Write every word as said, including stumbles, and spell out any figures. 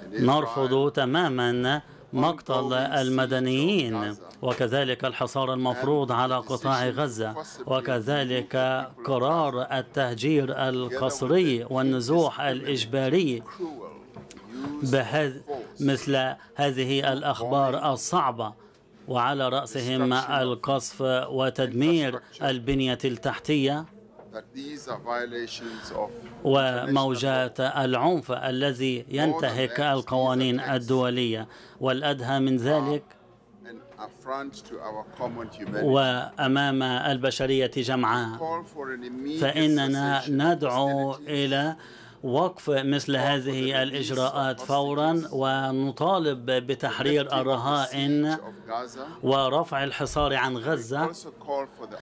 نرفض تماما مقتل المدنيين، وكذلك الحصار المفروض على قطاع غزة، وكذلك قرار التهجير القسري والنزوح الإجباري. مثل هذه الأخبار الصعبة، وعلى رأسهم القصف وتدمير البنية التحتية وموجات العنف الذي ينتهك القوانين الدولية، والأدهى من ذلك وأمام البشرية جمعاء، فإننا ندعو إلى وقف مثل هذه الإجراءات فورا، ونطالب بتحرير الرهائن ورفع الحصار عن غزة.